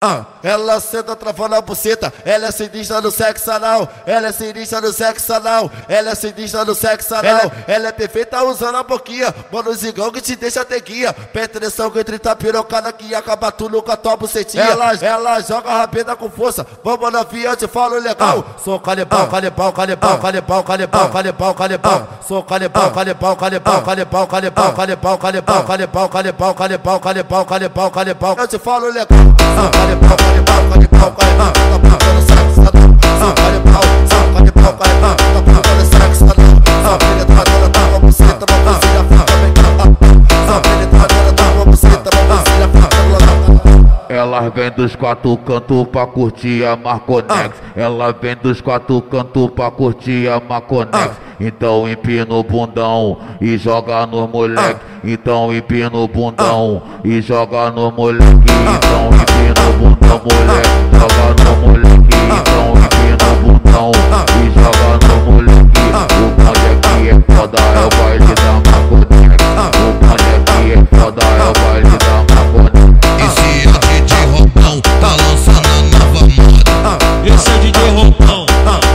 Ela senta travando a buceta, ela é sinistra no sexo anal, ela é sinistra no sexo anal, ela é sinistra no sexo anal, ela é perfeita usando a boquinha, mano zigão que te deixa ter guia, penetração com 30 pirocada que acaba tudo com a tua bucetinha. Ela joga a rabeta com força, vamos na via, eu te falo legal. Sou canibal, canibal, canibal, canibal, canibal, canibal, canibal. Sou canibal, canibal, canibal, canibal, canibal, canibal, canibal, canibal, canibal, canibal, canibal, canibal, canibal. Eu te falo legal. Canibal, canibal, canibal, canibal, canibal, sexo anal. Sou canibal, canibal, canibal, canibal, sexo anal. Penetradora da tua buceta, uma buceta fica bem calada. Penetradora da tua buceta, uma buceta fica calada. Ela vem dos quatro cantos pra curtir a Marconex. Ela vem dos quatro cantos pra curtir a Marconex. Então empina o bundão e joga no moleque. Então empina o bundão e joga no moleque. Então empina o bundão, moleque, joga no moleque. Então empina o bundão e joga no moleque. O bonde aqui é foda, é o baile da Marconex. O bonde aqui é foda, é o baile da Marconex. Esse é o DJ Roupão, tá lançando a nova moda. Esse é o DJ Roupão,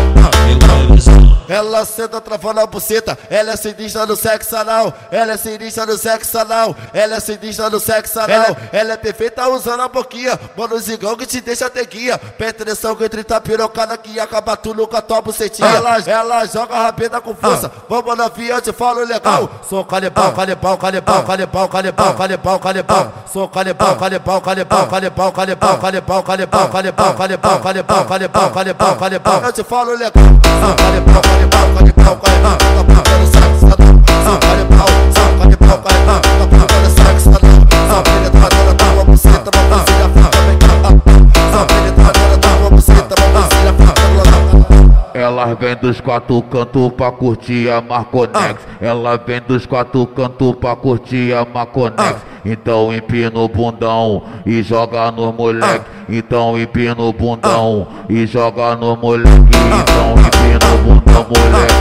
ela senta travando a buceta, ela é sinistra no sexo anal, ela é sinistra no sexo anal, ela é sinistra no sexo anal, ela é perfeita usando a boquinha, mano zigão que te deixa ter guia, penetração com 30 pirocada que acaba tudo com a tua bucetinha. Ela joga a rabeta com força, vamos na via, eu te falo legal. Sou canibal, canibal, canibal, canibal, canibal, canibal, canibal. Sou canibal, canibal, canibal, canibal, canibal, canibal, canibal, canibal, canibal, canibal, canibal, canibal, canibal. Eu te falo legal. Canibal, canibal, canibal, canibal, canibal, sexo anal. Canibal, canibal, canibal, canibal, sexo anal. Penetradora da tua buceta, uma buceta fica bem calada. Penetradora da tua buceta, uma buceta fica calada. Ela vem dos quatro cantos pra curtir a Marconex. Ela vem dos quatro cantos pra curtir a Marconex. Então empina o bundão e joga no moleque. Então empina o bundão e joga no moleque. Então empina o bundão, moleque,